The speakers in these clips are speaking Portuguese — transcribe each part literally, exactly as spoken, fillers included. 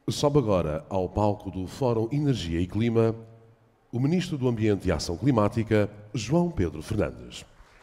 Sobe agora ao palco do Fórum Energia e Clima o Ministro do Ambiente e Ação Climática, João Pedro Fernandes.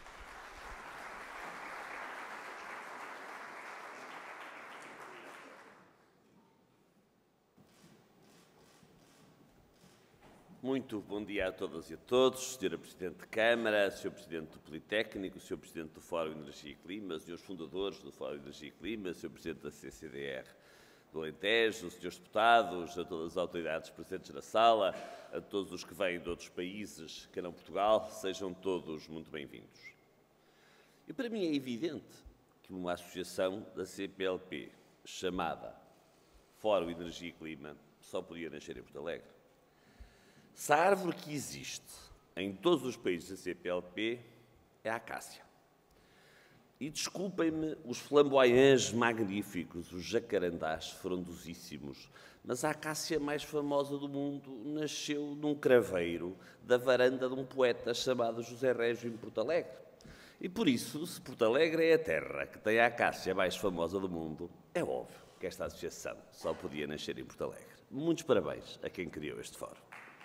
Muito bom dia a todas e a todos, senhora Presidente de Câmara, senhor Presidente do Politécnico, senhor Presidente do Fórum Energia e Clima, senhores fundadores do Fórum Energia e Clima, senhor Presidente da C C D R do Alentejo, senhores deputados, a todas as autoridades presentes na sala, a todos os que vêm de outros países, que não Portugal, sejam todos muito bem-vindos. E para mim é evidente que uma associação da C P L P, chamada Fórum Energia e Clima, só podia nascer em Porto Alegre. Se a árvore que existe em todos os países da C P L P é a acácia. E desculpem-me os flamboyants magníficos, os jacarandás frondosíssimos, mas a acácia mais famosa do mundo nasceu num craveiro da varanda de um poeta chamado José Régio em Porto Alegre. E por isso, se Porto Alegre é a terra que tem a acácia mais famosa do mundo, é óbvio que esta associação só podia nascer em Porto Alegre. Muitos parabéns a quem criou este fórum.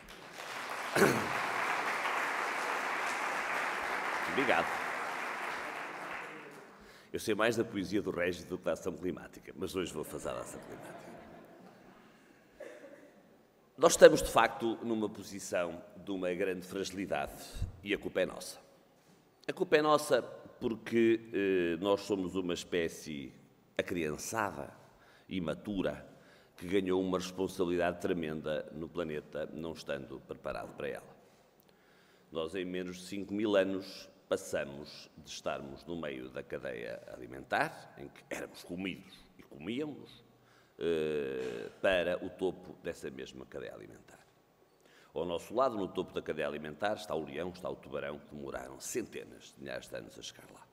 Obrigado. Eu sei mais da poesia do Régio do que da ação climática, mas hoje vou fazer a ação climática. Nós estamos, de facto, numa posição de uma grande fragilidade e a culpa é nossa. A culpa é nossa porque eh, nós somos uma espécie acriançada, imatura, que ganhou uma responsabilidade tremenda no planeta, não estando preparado para ela. Nós, em menos de cinco mil anos, passamos de estarmos no meio da cadeia alimentar, em que éramos comidos e comíamos, eh, para o topo dessa mesma cadeia alimentar. Ao nosso lado, no topo da cadeia alimentar, está o leão, está o tubarão, que demoraram centenas de milhares de anos a chegar lá.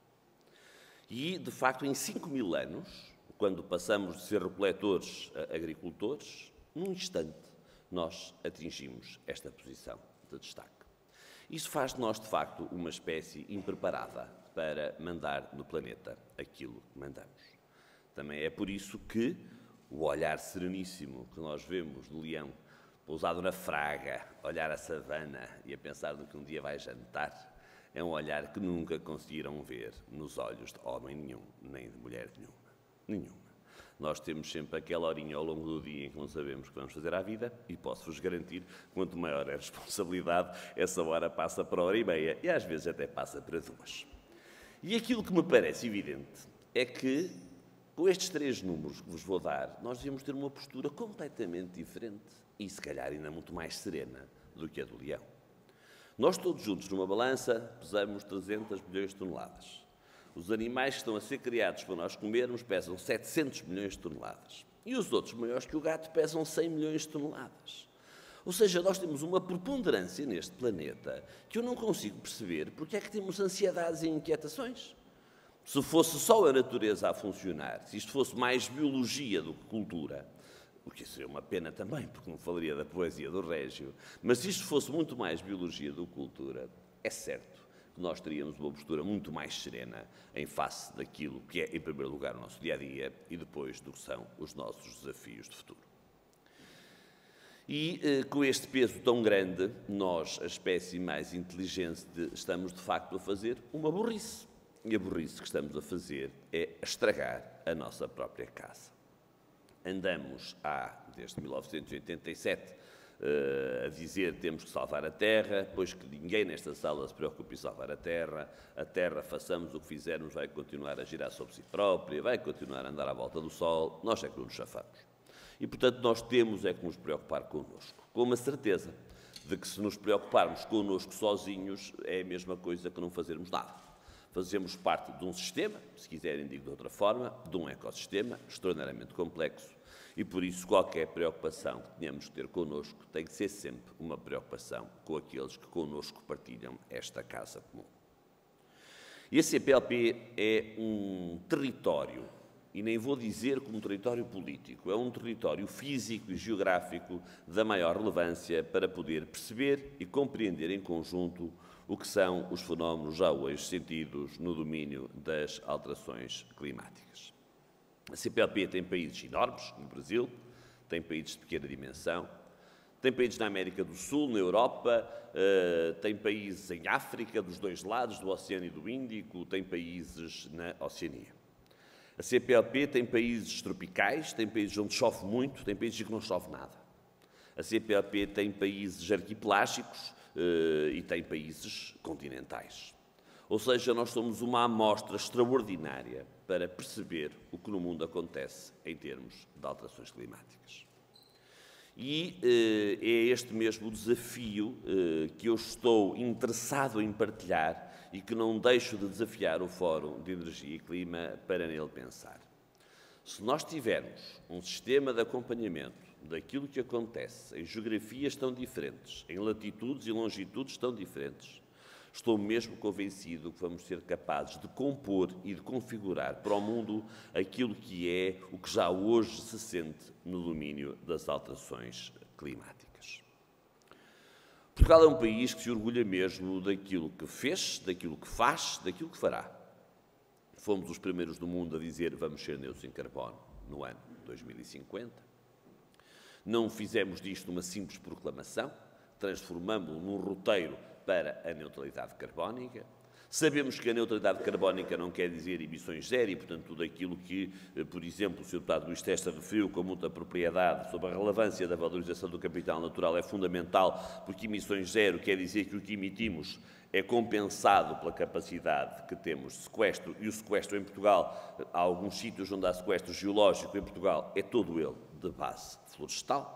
E, de facto, em cinco mil anos, quando passamos de ser recoletores a agricultores, num instante nós atingimos esta posição de destaque. Isso faz de nós, de facto, uma espécie impreparada para mandar no planeta aquilo que mandamos. Também é por isso que o olhar sereníssimo que nós vemos do leão pousado na fraga, olhar a savana e a pensar no que um dia vai jantar, é um olhar que nunca conseguiram ver nos olhos de homem nenhum, nem de mulher nenhuma. Nenhuma. Nós temos sempre aquela horinha ao longo do dia em que não sabemos o que vamos fazer à vida e posso-vos garantir, quanto maior é a responsabilidade, essa hora passa para hora e meia e às vezes até passa para duas. E aquilo que me parece evidente é que, com estes três números que vos vou dar, nós devíamos ter uma postura completamente diferente e, se calhar, ainda muito mais serena do que a do leão. Nós todos juntos, numa balança, pesamos trezentos milhões de toneladas. Os animais que estão a ser criados para nós comermos pesam setecentos milhões de toneladas. E os outros, maiores que o gato, pesam cem milhões de toneladas. Ou seja, nós temos uma preponderância neste planeta que eu não consigo perceber porque é que temos ansiedades e inquietações. Se fosse só a natureza a funcionar, se isto fosse mais biologia do que cultura, o que seria uma pena também, porque não falaria da poesia do Régio, mas se isto fosse muito mais biologia do que cultura, é certo que nós teríamos uma postura muito mais serena em face daquilo que é, em primeiro lugar, o nosso dia-a-dia e depois do que são os nossos desafios de futuro. E, eh, com este peso tão grande, nós, a espécie mais inteligente, de, estamos, de facto, a fazer uma burrice. E a burrice que estamos a fazer é estragar a nossa própria casa. Andamos há, desde mil novecentos e oitenta e sete, Uh, a dizer que temos que salvar a Terra, pois que ninguém nesta sala se preocupe em salvar a Terra, a Terra, façamos o que fizermos, vai continuar a girar sobre si própria, vai continuar a andar à volta do Sol, nós é que não nos chafamos. E, portanto, nós temos é que nos preocupar connosco, com uma certeza de que se nos preocuparmos connosco sozinhos é a mesma coisa que não fazermos nada. Fazemos parte de um sistema, se quiserem digo de outra forma, de um ecossistema extraordinariamente complexo, e por isso qualquer preocupação que tenhamos que ter connosco tem que ser sempre uma preocupação com aqueles que connosco partilham esta casa comum. E a C P L P é um território, e nem vou dizer como território político, é um território físico e geográfico da maior relevância para poder perceber e compreender em conjunto o que são os fenómenos já hoje sentidos no domínio das alterações climáticas. A C P L P tem países enormes, no Brasil, tem países de pequena dimensão, tem países na América do Sul, na Europa, uh, tem países em África, dos dois lados, do Oceano e do Índico, tem países na Oceania. A C P L P tem países tropicais, tem países onde chove muito, tem países que não chove nada. A C P L P tem países arquipelágicos uh, e tem países continentais. Ou seja, nós somos uma amostra extraordinária para perceber o que no mundo acontece em termos de alterações climáticas. E eh, é este mesmo desafio eh, que eu estou interessado em partilhar e que não deixo de desafiar o Fórum de Energia e Clima para nele pensar. Se nós tivermos um sistema de acompanhamento daquilo que acontece em geografias tão diferentes, em latitudes e longitudes tão diferentes, estou mesmo convencido que vamos ser capazes de compor e de configurar para o mundo aquilo que é o que já hoje se sente no domínio das alterações climáticas. Portugal é um país que se orgulha mesmo daquilo que fez, daquilo que faz, daquilo que fará. Fomos os primeiros do mundo a dizer vamos ser neutros em carbono no ano dois mil e cinquenta. Não fizemos disto uma simples proclamação, transformamos-lo num roteiro para a neutralidade carbónica. Sabemos que a neutralidade carbónica não quer dizer emissões zero e, portanto, tudo aquilo que, por exemplo, o senhor Deputado Luís Testa referiu com muita propriedade sobre a relevância da valorização do capital natural é fundamental, porque emissões zero quer dizer que o que emitimos é compensado pela capacidade que temos de sequestro, e o sequestro em Portugal, há alguns sítios onde há sequestro geológico em Portugal, é todo ele de base florestal.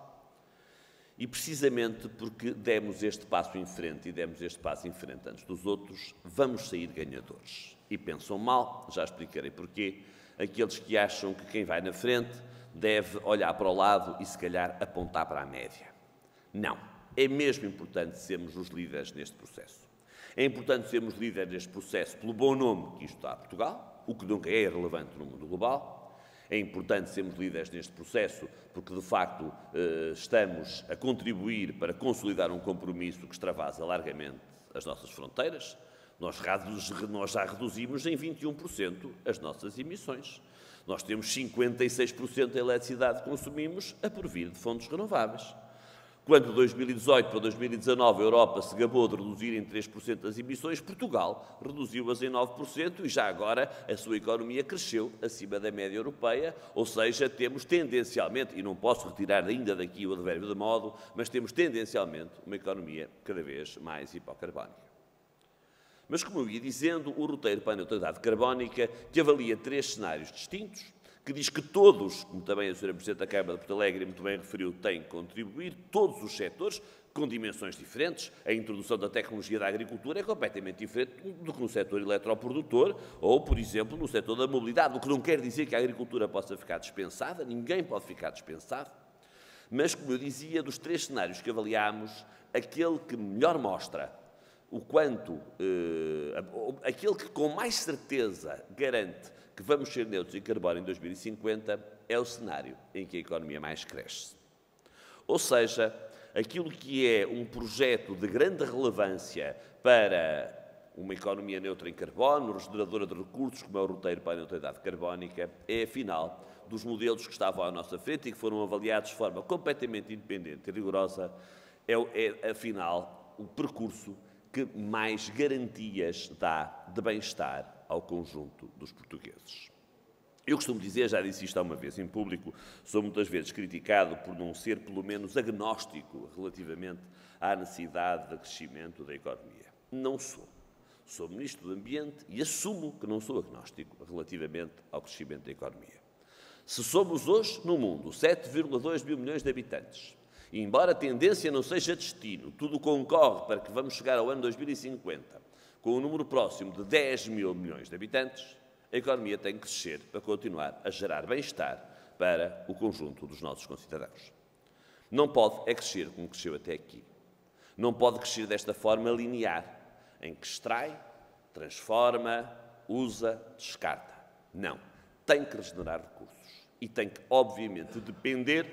E precisamente porque demos este passo em frente e demos este passo em frente antes dos outros, vamos sair ganhadores. E pensam mal, já explicarei porquê, aqueles que acham que quem vai na frente deve olhar para o lado e se calhar apontar para a média. Não. É mesmo importante sermos os líderes neste processo. É importante sermos líderes neste processo pelo bom nome que isto dá a Portugal, o que nunca é irrelevante no mundo global. É importante sermos líderes neste processo porque, de facto, estamos a contribuir para consolidar um compromisso que extravasa largamente as nossas fronteiras. Nós já reduzimos em vinte e um por cento as nossas emissões. Nós temos cinquenta e seis por cento da eletricidade que consumimos a provir de fontes renováveis. Quando de dois mil e dezoito para dois mil e dezanove a Europa se gabou de reduzir em três por cento as emissões, Portugal reduziu-as em nove por cento e já agora a sua economia cresceu acima da média europeia, ou seja, temos tendencialmente, e não posso retirar ainda daqui o advérbio de modo, mas temos tendencialmente uma economia cada vez mais hipocarbónica. Mas, como eu ia dizendo, o roteiro para a neutralidade carbónica, que avalia três cenários distintos, que diz que todos, como também a senhora Presidente da Câmara de Porto Alegre muito bem referiu, têm que contribuir, todos os setores, com dimensões diferentes. A introdução da tecnologia da agricultura é completamente diferente do que no setor eletroprodutor ou, por exemplo, no setor da mobilidade, o que não quer dizer que a agricultura possa ficar dispensada, ninguém pode ficar dispensado. Mas, como eu dizia, dos três cenários que avaliámos, aquele que melhor mostra o quanto, eh, aquele que com mais certeza garante que vamos ser neutros em carbono em dois mil e cinquenta é o cenário em que a economia mais cresce. Ou seja, aquilo que é um projeto de grande relevância para uma economia neutra em carbono, regeneradora de recursos, como é o roteiro para a neutralidade carbónica, é, afinal, dos modelos que estavam à nossa frente e que foram avaliados de forma completamente independente e rigorosa, é, é afinal, o percurso que mais garantias dá de bem-estar ao conjunto dos portugueses. Eu costumo dizer, já disse isto há uma vez em público, sou muitas vezes criticado por não ser, pelo menos, agnóstico relativamente à necessidade de crescimento da economia. Não sou. Sou Ministro do Ambiente e assumo que não sou agnóstico relativamente ao crescimento da economia. Se somos hoje, no mundo, sete vírgula dois mil milhões de habitantes, e embora a tendência não seja destino, tudo concorre para que vamos chegar ao ano dois mil e cinquenta com um número próximo de dez mil milhões de habitantes, a economia tem que crescer para continuar a gerar bem-estar para o conjunto dos nossos concidadãos. Não pode é crescer como cresceu até aqui. Não pode crescer desta forma linear, em que extrai, transforma, usa, descarta. Não. Tem que regenerar recursos e tem que, obviamente, depender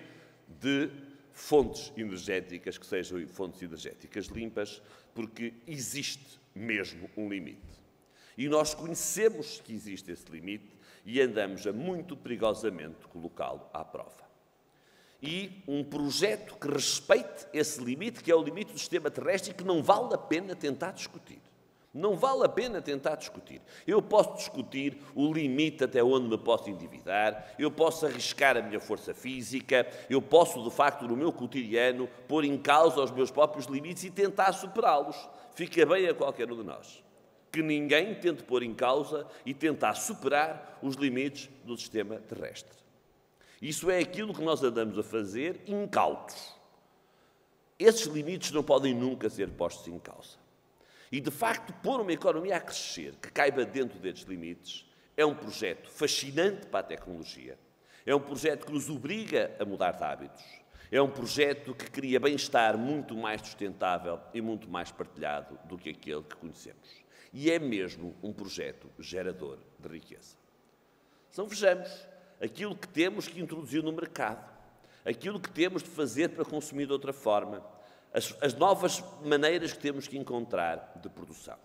de fontes energéticas que sejam fontes energéticas limpas, porque existe mesmo um limite. E nós conhecemos que existe esse limite e andamos a muito perigosamente colocá-lo à prova. e um projeto que respeite esse limite, que é o limite do sistema terrestre, e que não vale a pena tentar discutir. Não vale a pena tentar discutir. Eu posso discutir o limite até onde me posso endividar, eu posso arriscar a minha força física, eu posso, de facto, no meu cotidiano, pôr em causa os meus próprios limites e tentar superá-los. Fica bem a qualquer um de nós. Que ninguém tente pôr em causa e tentar superar os limites do sistema terrestre. Isso é aquilo que nós andamos a fazer incautos. Esses limites não podem nunca ser postos em causa. E, de facto, pôr uma economia a crescer, que caiba dentro destes limites, é um projeto fascinante para a tecnologia. É um projeto que nos obriga a mudar de hábitos. É um projeto que cria bem-estar muito mais sustentável e muito mais partilhado do que aquele que conhecemos. E é mesmo um projeto gerador de riqueza. Então, vejamos aquilo que temos que introduzir no mercado, aquilo que temos de fazer para consumir de outra forma, As, as novas maneiras que temos que encontrar de produção.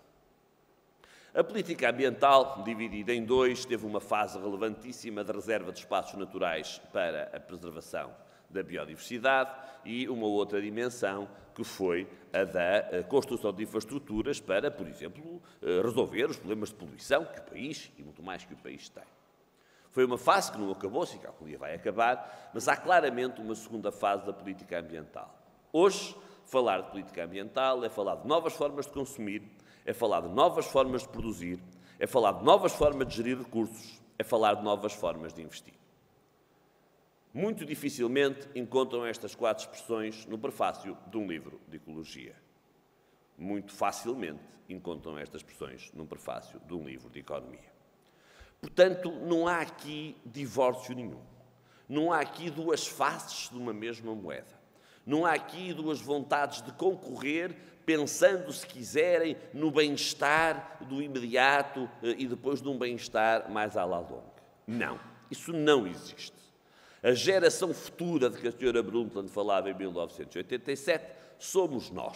A política ambiental, dividida em dois, teve uma fase relevantíssima de reserva de espaços naturais para a preservação da biodiversidade e uma outra dimensão que foi a da construção de infraestruturas para, por exemplo, resolver os problemas de poluição que o país, e muito mais que o país, tem. Foi uma fase que não acabou-se e que algum dia vai acabar, mas há claramente uma segunda fase da política ambiental. Hoje, falar de política ambiental é falar de novas formas de consumir, é falar de novas formas de produzir, é falar de novas formas de gerir recursos, é falar de novas formas de investir. Muito dificilmente encontram estas quatro expressões no prefácio de um livro de ecologia. Muito facilmente encontram estas expressões num prefácio de um livro de economia. Portanto, não há aqui divórcio nenhum. Não há aqui duas faces de uma mesma moeda. Não há aqui duas vontades de concorrer, pensando, se quiserem, no bem-estar do imediato e depois de um bem-estar mais à la longa. Não, isso não existe. A geração futura de que a senhora Brundtland falava em mil novecentos e oitenta e sete somos nós.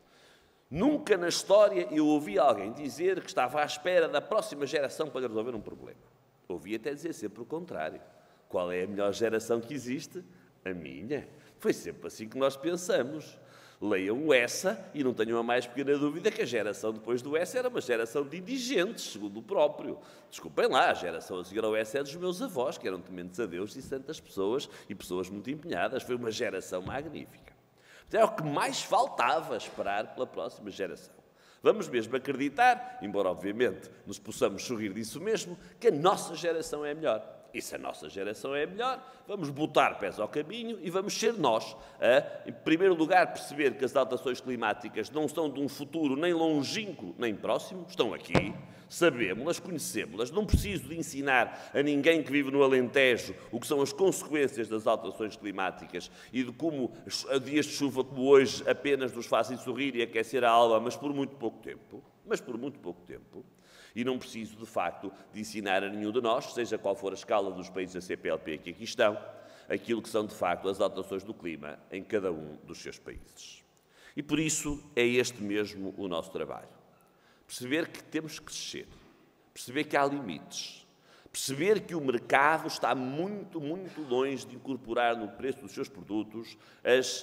Nunca na história eu ouvi alguém dizer que estava à espera da próxima geração para resolver um problema. Ouvi até dizer sempre o contrário. Qual é a melhor geração que existe? A minha. Foi sempre assim que nós pensamos. Leiam o Essa e não tenham a mais pequena dúvida que a geração depois do Essa era uma geração de indigentes, segundo o próprio. Desculpem lá, a geração a seguir ao Essa é dos meus avós, que eram tementes a Deus e santas pessoas e pessoas muito empenhadas. Foi uma geração magnífica. É o que mais faltava esperar pela próxima geração. Vamos mesmo acreditar, embora obviamente nos possamos sorrir disso mesmo, que a nossa geração é melhor. E se a nossa geração é melhor, vamos botar pés ao caminho e vamos ser nós a, em primeiro lugar, perceber que as alterações climáticas não são de um futuro nem longínquo nem próximo, estão aqui, sabemos-las, conhecemos-las, não preciso de ensinar a ninguém que vive no Alentejo o que são as consequências das alterações climáticas e de como dias de chuva como hoje apenas nos fazem sorrir e aquecer a alma, mas por muito pouco tempo, mas por muito pouco tempo. E não preciso, de facto, de ensinar a nenhum de nós, seja qual for a escala dos países da C P L P que aqui estão, aquilo que são, de facto, as alterações do clima em cada um dos seus países. E, por isso, é este mesmo o nosso trabalho. Perceber que temos que crescer, perceber que há limites, perceber que o mercado está muito, muito longe de incorporar no preço dos seus produtos as,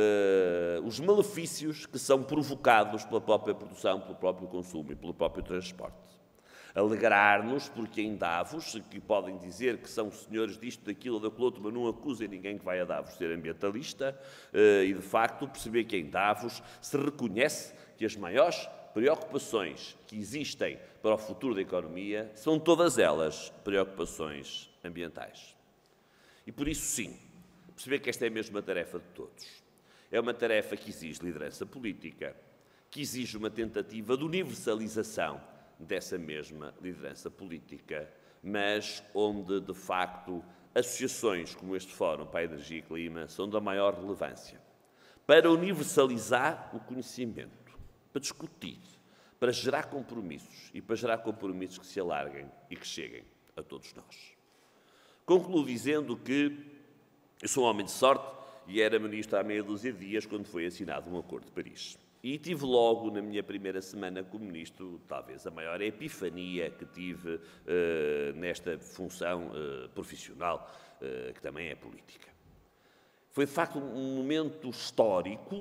uh, os malefícios que são provocados pela própria produção, pelo próprio consumo e pelo próprio transporte. Alegrar-nos porque em Davos, que podem dizer que são senhores disto, daquilo ou daquilo outro, mas não acusem ninguém que vai a Davos ser ambientalista, e de facto perceber que em Davos se reconhece que as maiores preocupações que existem para o futuro da economia são todas elas preocupações ambientais. E por isso, sim, perceber que esta é mesmo uma tarefa de todos. É uma tarefa que exige liderança política, que exige uma tentativa de universalização dessa mesma liderança política, mas onde, de facto, associações como este Fórum para a Energia e Clima são da maior relevância, para universalizar o conhecimento, para discutir, para gerar compromissos e para gerar compromissos que se alarguem e que cheguem a todos nós. Concluo dizendo que eu sou um homem de sorte e era ministro há meia dúzia de dias quando foi assinado um Acordo de Paris. E tive logo, na minha primeira semana como ministro, talvez a maior epifania que tive uh, nesta função uh, profissional, uh, que também é política. Foi, de facto, um momento histórico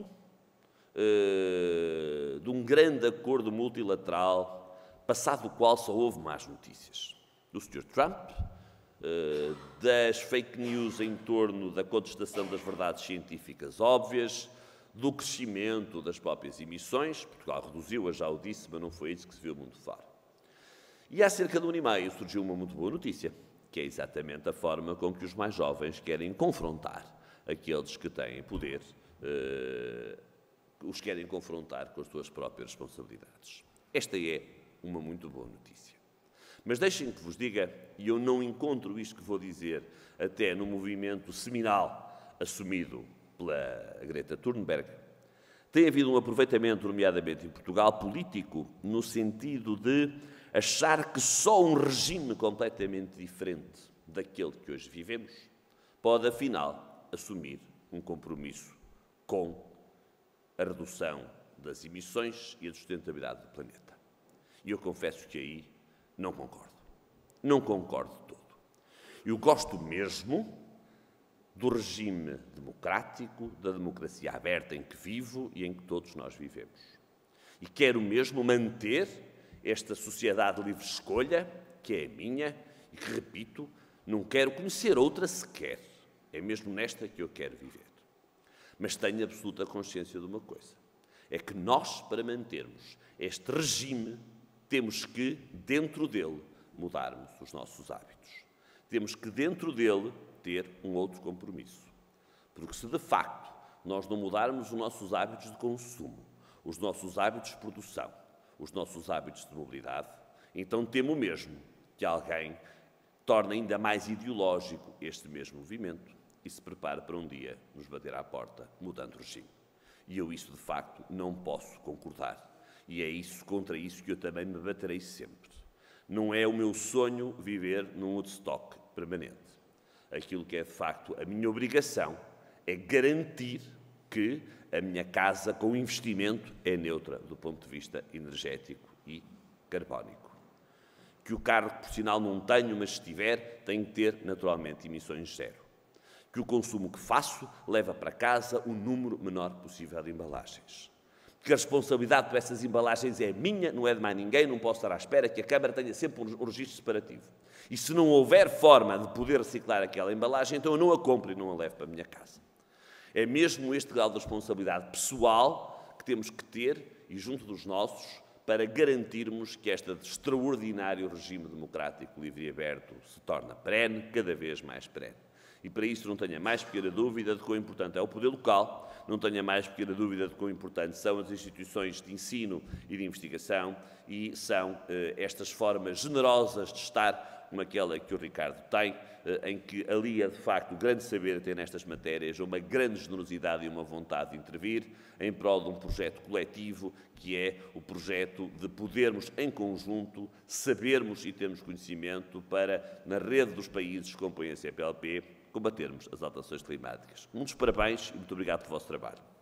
uh, de um grande acordo multilateral, passado o qual só houve más notícias. Do senhor Trump, uh, das fake news em torno da contestação das verdades científicas óbvias, do crescimento das próprias emissões. Portugal reduziu-a, já o disse, mas não foi isso que se viu mundo fora. E há cerca de um ano e meio surgiu uma muito boa notícia, que é exatamente a forma com que os mais jovens querem confrontar aqueles que têm poder, eh, os querem confrontar com as suas próprias responsabilidades. Esta é uma muito boa notícia. Mas deixem que vos diga, e eu não encontro isto que vou dizer até no movimento seminal assumido pela Greta Thunberg, tem havido um aproveitamento, nomeadamente em Portugal, político, no sentido de achar que só um regime completamente diferente daquele que hoje vivemos pode, afinal, assumir um compromisso com a redução das emissões e a sustentabilidade do planeta. E eu confesso que aí não concordo. Não concordo de todo. Eu gosto mesmo do regime democrático, da democracia aberta em que vivo e em que todos nós vivemos. E quero mesmo manter esta sociedade de livre escolha, que é a minha, e que, repito, não quero conhecer outra sequer. É mesmo nesta que eu quero viver. Mas tenho absoluta consciência de uma coisa. É que nós, para mantermos este regime, temos que, dentro dele, mudarmos os nossos hábitos. Temos que, dentro dele, ter um outro compromisso. Porque se, de facto, nós não mudarmos os nossos hábitos de consumo, os nossos hábitos de produção, os nossos hábitos de mobilidade, então temo mesmo que alguém torne ainda mais ideológico este mesmo movimento e se prepare para um dia nos bater à porta, mudando o regime. E eu isso, de facto, não posso concordar. E é isso, contra isso que eu também me baterei sempre. Não é o meu sonho viver num Woodstock permanente. Aquilo que é, de facto, a minha obrigação é garantir que a minha casa, com investimento, é neutra do ponto de vista energético e carbónico. Que o carro que, por sinal, não tenho, mas se tiver, tem que ter, naturalmente, emissões zero. Que o consumo que faço leva para casa o número menor possível de embalagens. Que a responsabilidade por essas embalagens é minha, não é de mais ninguém, não posso estar à espera que a Câmara tenha sempre um registro separativo. E se não houver forma de poder reciclar aquela embalagem, então eu não a compro e não a levo para a minha casa. É mesmo este grau de responsabilidade pessoal que temos que ter, e junto dos nossos, para garantirmos que este extraordinário regime democrático, livre e aberto se torna perene, cada vez mais perene. E para isso não tenha mais pequena dúvida de quão importante é o poder local, não tenha mais pequena dúvida de quão importantes são as instituições de ensino e de investigação e são eh, estas formas generosas de estar, como aquela que o Ricardo tem, eh, em que alia, de facto, o grande saber até nestas matérias, uma grande generosidade e uma vontade de intervir em prol de um projeto coletivo, que é o projeto de podermos, em conjunto, sabermos e termos conhecimento para, na rede dos países que compõem a C P L P, combatermos as alterações climáticas. Muitos parabéns e muito obrigado pelo vosso trabalho.